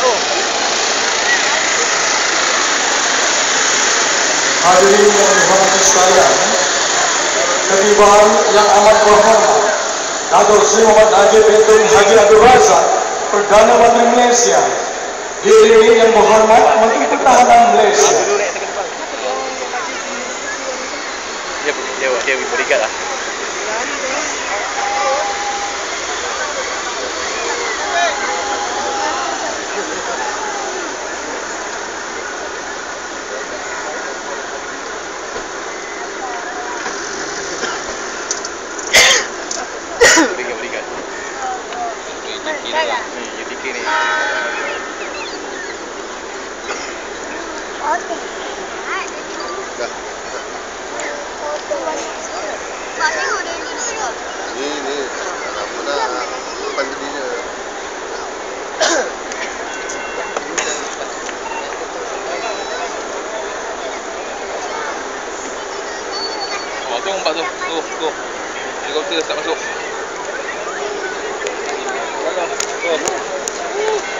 tu. Hadirin yang dihormati sekalian, ketibaan yang amat berhormat Datuk Seri Muhammad Najib bin Haji Abdul Razak, Perdana Menteri Malaysia, diiringi yang berhormat Menteri Pertahanan Malaysia. Dia bodyguard lah. Bodyguard. UTK ni. Ini apa dah depan gedenya. Oh, tu empat tu. Tu. Helikopter tak masuk. Tu.